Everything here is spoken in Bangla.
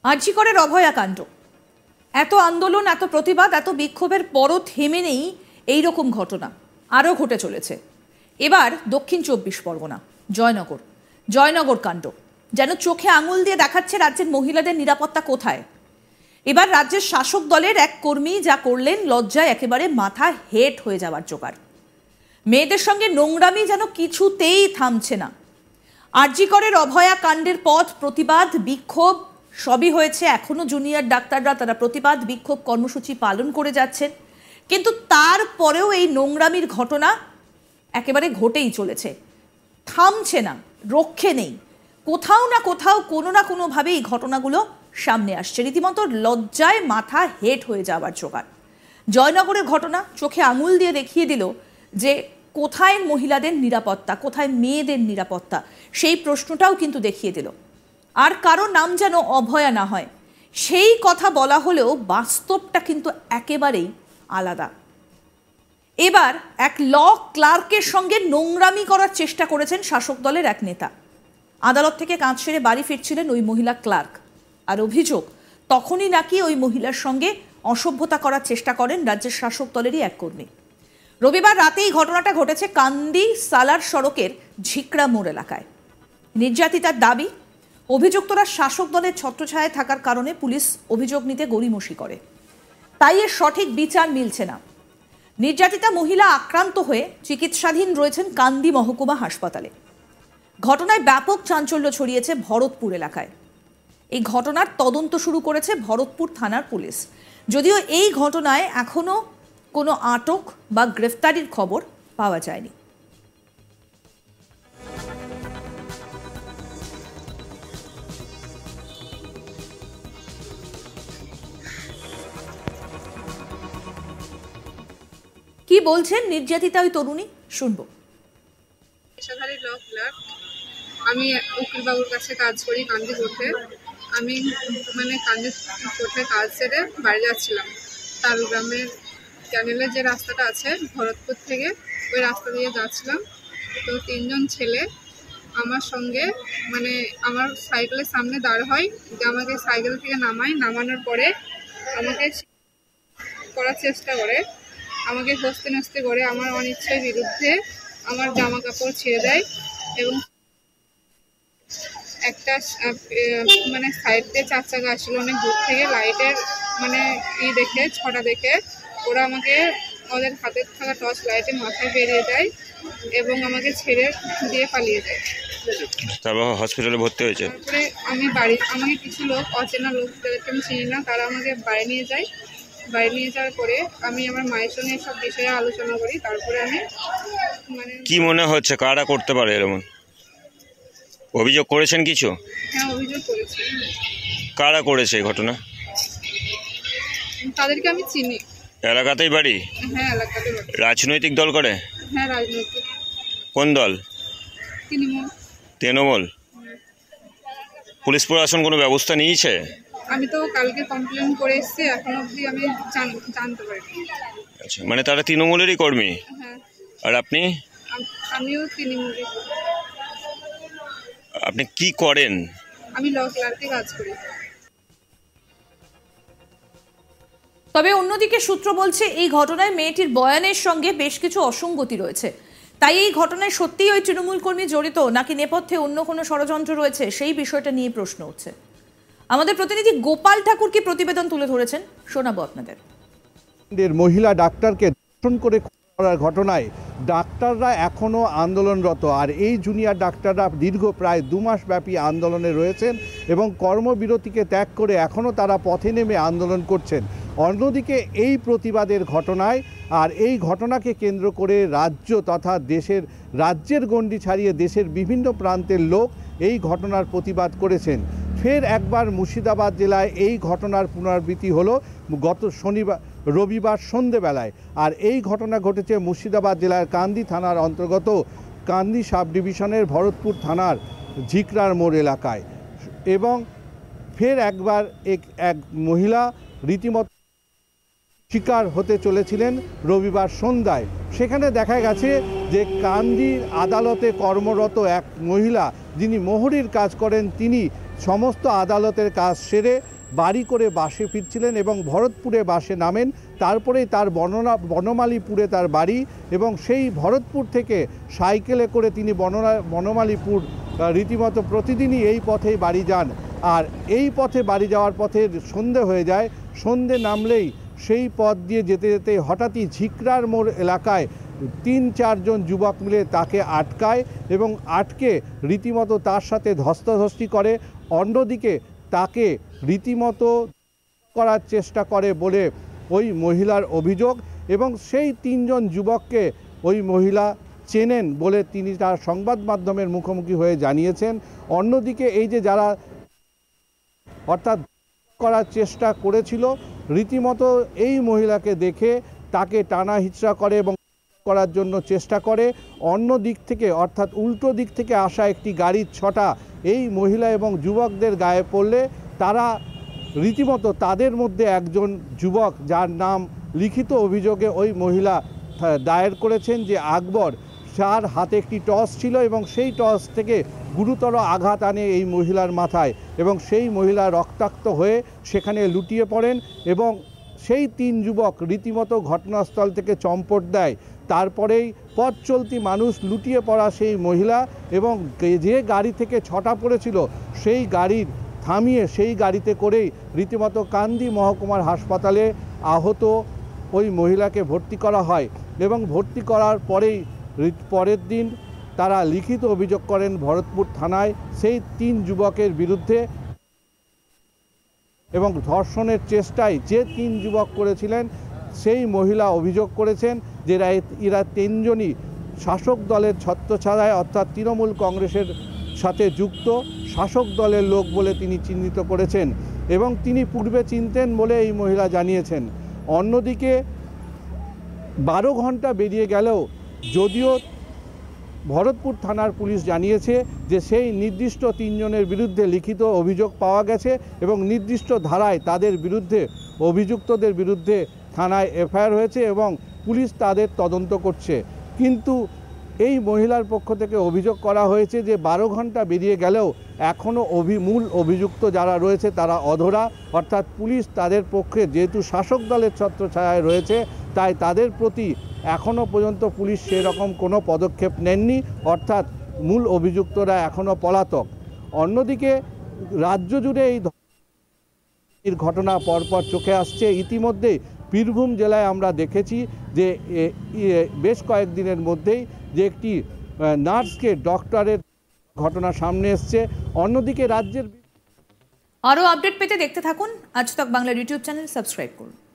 আরজি করের অভয়াকাণ্ড, এত আন্দোলন, এত প্রতিবাদ, এত বিক্ষোভের পরও থেমে নেই এইরকম ঘটনা আরও ঘটে চলেছে। এবার দক্ষিণ 24 পরগনা জয়নগর কাণ্ড যেন চোখে আঙুল দিয়ে দেখাচ্ছে রাজ্যের মহিলাদের নিরাপত্তা কোথায়। এবার রাজ্যের শাসক দলের এক কর্মী যা করলেন, লজ্জায় একেবারে মাথা হেট হয়ে যাওয়ার জোগাড়। মেয়েদের সঙ্গে নোংরামি যেন কিছুতেই থামছে না। আরজি করের অভয়াকাণ্ডের পথ প্রতিবাদ বিক্ষোভ সবই হয়েছে। এখনো জুনিয়র ডাক্তাররা তারা প্রতিবাদ বিক্ষোভ কর্মসূচি পালন করে যাচ্ছেন, কিন্তু তারপরেও এই নোংরামির ঘটনা একেবারে ঘটেই চলেছে, থামছে না, রক্ষে নেই। কোথাও না কোথাও কোনো না কোনোভাবে এই ঘটনাগুলো সামনে আসছে। রীতিমতো লজ্জায় মাথা হেট হয়ে যাওয়ার জোগাড়। জয়নগরের ঘটনা চোখে আঙুল দিয়ে দেখিয়ে দিল যে কোথায় মহিলাদের নিরাপত্তা, কোথায় মেয়েদের নিরাপত্তা, সেই প্রশ্নটাও কিন্তু দেখিয়ে দিল। আর কারো নাম যেন অভয়া না হয়, সেই কথা বলা হলেও বাস্তবটা কিন্তু একেবারেই আলাদা। এবার এক ল ক্লার্কের সঙ্গে নোংরামি করার চেষ্টা করেছেন শাসক দলের এক নেতা। আদালত থেকে কাজ সেরে বাড়ি ফিরছিলেন ওই মহিলা ক্লার্ক, আর অভিযোগ তখনই নাকি ওই মহিলার সঙ্গে অসভ্যতা করার চেষ্টা করেন রাজ্যের শাসক দলেরই এক কর্মী। রবিবার রাতে এই ঘটনাটা ঘটেছে কান্দি সালার সড়কের ঝিকরা মোড় এলাকায়। নির্যাতিতার দাবি, অভিযুক্তরা শাসক দলের ছত্রছায়ায় থাকার কারণে পুলিশ অভিযোগ নিতে গড়িমসি করে, তাই এর সঠিক বিচার মিলছে না। নির্যাতিতা মহিলা আক্রান্ত হয়ে চিকিৎসাধীন রয়েছেন কান্দি মহকুমা হাসপাতালে। ঘটনায় ব্যাপক চাঞ্চল্য ছড়িয়েছে ভরতপুর এলাকায়। এই ঘটনার তদন্ত শুরু করেছে ভরতপুর থানার পুলিশ, যদিও এই ঘটনায় এখনো কোনো আটক বা গ্রেফতারির খবর পাওয়া যায়নি। কি বলছেন নির্যাতিতা ওই তরুণী, শুনবো। আমি উকিল বাবুর কাছে কাজ করি কান্দি কোর্টে। আমি কান্দি কোর্টে কাজ সেরে বাড়ি যাচ্ছিলাম। তালগ্রামের ক্যানেলের যে রাস্তাটা আছে ভরতপুর থেকে, ওই রাস্তা দিয়ে যাচ্ছিলাম। তো 3 জন ছেলে আমার সঙ্গে আমার সাইকেলের সামনে দাঁড় হয়, যে আমাকে সাইকেল থেকে নামানোর পরে আমাকে করার চেষ্টা করে, আমাকে হস্তে নাস্তে করে আমার অনিচ্ছার বিরুদ্ধে আমার জামা কাপড় ছিঁড়ে দেয় এবং একটা সাইড দিয়ে 4 চাকা আসছিল অনেক দূর থেকে, লাইটের দেখে ছটা দেখে ওরা আমাকে ওদের হাতে থাকা টর্চ লাইটে মাথায় বেরিয়ে দেয় এবং আমাকে ছেড়ে দিয়ে পালিয়ে যায়। তারপর হসপিটালে ভর্তি হয়েছে। তারপরে আমাকে কিছু লোক, অচেনা লোক যাদেরকে আমি চিনি না, তারা আমাকে বাড়ি নিয়ে যায়। বাড়ি নিয়ে যাওয়ার পরে আমি আমার মায়ের সঙ্গে সব বিষয়ে আলোচনা করি। তারপরে আমি কি মনে হচ্ছে কারা করতে পারে এরকম? অভিযোগ করেছেন কিছু? হ্যাঁ, অভিযোগ করেছি। কারা করেছে এই ঘটনা? তাদেরকে আমি চিনি। এলাকাতেই বাড়ি? হ্যাঁ, এলাকাতেই বাড়ি। রাজনৈতিক দল করে? হ্যাঁ, রাজনৈতিক। কোন দল? তৃণমূল। পুলিশ প্রশাসন কোনো ব্যবস্থা নিয়েছে? আমি তো কালকে কমপ্লেন করে এসেছি, এখন অবধি আমি জানতে পারিনি। আচ্ছা, তারা তৃণমূলেরই কর্মী? হ্যাঁ। আর আপনি? আমিও তৃণমূলের। আপনি কি করেন? আমি ল ক্লার্কে কাজ করি। তবে অন্যদিকে সূত্র বলছে এই ঘটনায় মেয়েটির বয়ানের সঙ্গে বেশ কিছু অসঙ্গতি রয়েছে, তাই এই ঘটনায় সত্যিই ওই তৃণমূল কর্মী জড়িত নাকি নেপথ্যে অন্য কোনো ষড়যন্ত্র রয়েছে, সেই বিষয়টা নিয়ে প্রশ্ন উঠছে। আমাদের প্রতিনিধি গোপাল ঠাকুর কি প্রতিবেদন তুলে ধরেছেন, শোনাবো আপনাদের। মহিলা ডাক্তারকে ধর্ষণ করে করার ঘটনায় ডাক্তাররা এখনও আন্দোলনরত, আর এই জুনিয়র ডাক্তাররা দীর্ঘ প্রায় 2 মাস ব্যাপী আন্দোলনে রয়েছেন এবং কর্মবিরতিকে ত্যাগ করে এখনও তারা পথে নেমে আন্দোলন করছেন। অন্যদিকে এই প্রতিবাদের ঘটনায় আর এই ঘটনাকে কেন্দ্র করে রাজ্য তথা রাজ্যের গণ্ডি ছাড়িয়ে দেশের বিভিন্ন প্রান্তের লোক এই ঘটনার প্রতিবাদ করেছেন। ফের একবার মুর্শিদাবাদ জেলায় এই ঘটনার পুনরাবৃত্তি হলো গত রবিবার সন্ধেবেলায়, আর এই ঘটনা ঘটেছে মুর্শিদাবাদ জেলার কান্দি থানার অন্তর্গত কান্দি সাব ডিভিশনের ভরতপুর থানার ঝিকরার মোড় এলাকায়। এবং ফের একবার এক মহিলা রীতিমতো শিকার হতে চলেছিলেন রবিবার সন্ধ্যায়। সেখানে দেখা গেছে যে কান্দির আদালতে কর্মরত এক মহিলা, যিনি মোহরির কাজ করেন, তিনি সমস্ত আদালতের কাজ সেরে বাড়ি করে বাসে ফিরছিলেন এবং ভরতপুরে বাসে নামেন। তারপরেই তার বনমালীপুরে তার বাড়ি এবং সেই ভরতপুর থেকে সাইকেলে করে তিনি বনমালীপুর রীতিমতো প্রতিদিনই এই পথেই বাড়ি যান। আর এই পথে বাড়ি যাওয়ার পথে সন্ধে হয়ে যায়। সন্ধে নামলেই সেই পথ দিয়ে যেতে যেতে হঠাৎই ঝিকরার মোড় এলাকায় ৩-৪ জন যুবক মিলে তাকে আটকায় এবং আটকে রীতিমতো তার সাথে ধস্তাধস্তি করে। অন্যদিকে তাকে রীতিমতো করার চেষ্টা করে বলে ওই মহিলার অভিযোগ এবং সেই ৩ জন যুবককে ওই মহিলা চেনেন বলে তিনি তার সংবাদ মাধ্যমের মুখোমুখি হয়ে জানিয়েছেন। অন্যদিকে এই যে যারা অর্থাৎ করার চেষ্টা করেছিল রীতিমতো এই মহিলাকে দেখে তাকে টানা হিচড়া করে এবং করার জন্য চেষ্টা করে। অন্য দিক থেকে অর্থাৎ উল্টো দিক থেকে আসা একটি গাড়ির ছটা এই মহিলা এবং যুবকদের গায়ে পড়লে তারা রীতিমতো তাদের মধ্যে একজন যুবক যার নাম লিখিত অভিযোগে ওই মহিলা দায়ের করেছেন যে আকবর, তার হাতে একটি টর্চ ছিল এবং সেই টর্চ থেকে গুরুতর আঘাত আনে এই মহিলার মাথায় এবং সেই মহিলা রক্তাক্ত হয়ে সেখানে লুটিয়ে পড়েন এবং সেই ৩ যুবক রীতিমতো ঘটনাস্থল থেকে চম্পট দেয়। তারপরেই পথ চলতি মানুষ লুটিয়ে পড়া সেই মহিলা এবং যে গাড়ি থেকে ছটা পড়েছিল সেই গাড়ির থামিয়ে সেই গাড়িতে করেই রীতিমতো কান্দি মহকুমার হাসপাতালে আহত ওই মহিলাকে ভর্তি করা হয় এবং ভর্তি করার পরের দিন তারা লিখিত অভিযোগ করেন ভরতপুর থানায় সেই ৩ যুবকের বিরুদ্ধে এবং ধর্ষণের চেষ্টায় যে ৩ যুবক করেছিলেন সেই মহিলা অভিযোগ করেছেন যে এরা ৩ জনই শাসক দলের ছত্রছায়ায় অর্থাৎ তৃণমূল কংগ্রেসের সাথে যুক্ত শাসক দলের লোক বলে তিনি চিহ্নিত করেছেন এবং তিনি পূর্বে চিনতেন বলে এই মহিলা জানিয়েছেন। অন্যদিকে 12 ঘন্টা বেরিয়ে গেলেও যদিও ভরতপুর থানার পুলিশ জানিয়েছে যে সেই নির্দিষ্ট ৩ জনের বিরুদ্ধে লিখিত অভিযোগ পাওয়া গেছে এবং নির্দিষ্ট ধারায় তাদের বিরুদ্ধে অভিযুক্তদের বিরুদ্ধে থানায় এফআইআর হয়েছে এবং পুলিশ তাদের তদন্ত করছে। কিন্তু এই মহিলার পক্ষ থেকে অভিযোগ করা হয়েছে যে 12 ঘন্টা বেরিয়ে গেলেও এখনও মূল অভিযুক্ত যারা রয়েছে তারা অধরা, অর্থাৎ পুলিশ তাদের পক্ষে যেহেতু শাসক দলের ছত্রছায়ায় রয়েছে তাই তাদের প্রতি এখনও পর্যন্ত পুলিশ সেরকম কোনো পদক্ষেপ নেননি, অর্থাৎ মূল অভিযুক্তরা এখনও পলাতক। অন্যদিকে রাজ্য জুড়ে এই ঘটনা পরপর চোখে আসছে। ইতিমধ্যে বীরভূম জেলায় আমরা দেখেছি যে বেশ কয়েকদিনের মধ্যেই যে একটি নার্সকে ডক্টরের ঘটনা সামনে এসছে। অন্যদিকে রাজ্যের আরও আপডেট পেতে দেখতে থাকুন আজ তাক বাংলার ইউটিউব চ্যানেল সাবস্ক্রাইব করুন।